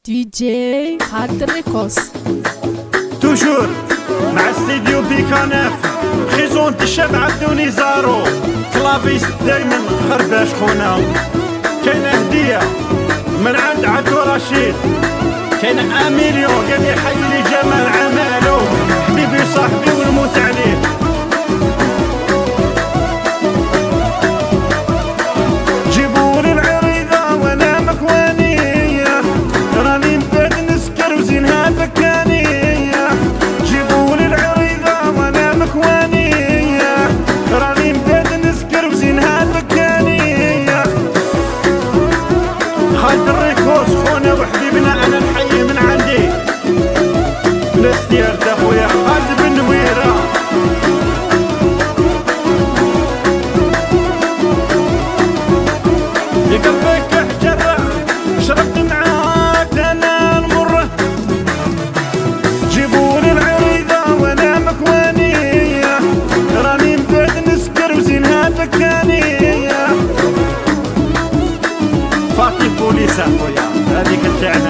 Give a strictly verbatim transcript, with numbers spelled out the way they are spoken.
دي جي خالد الريكوس توجور مع استديو بيكاناف خيزون الشاب عبدوني زارو كلافيس دايما خرباش خونا. كاينه هديه من عند عبدو رشيد، كاينه اميليو قال لي حي لي جمال عمالو حبيبي صاحبي ونموت عليه. جيبولي العريضه وانا مكوانيه راني نبات نسكر وزينها بكانيه. جيبولي العريضه وانا مكوانيه راني نبات نسكر وزينها بكانيه. خالد الريكوس خونا وحبيبنا انا نحيي من عندي الاستيار تا خويا خالد بن نويره. يقلبك حجره شربت معاك انا المره. جيبولي العريضه وانا مكوانيه راني نبات نسكر وزينها بكانيه. فاطي بوليس اخويا هذيك التاع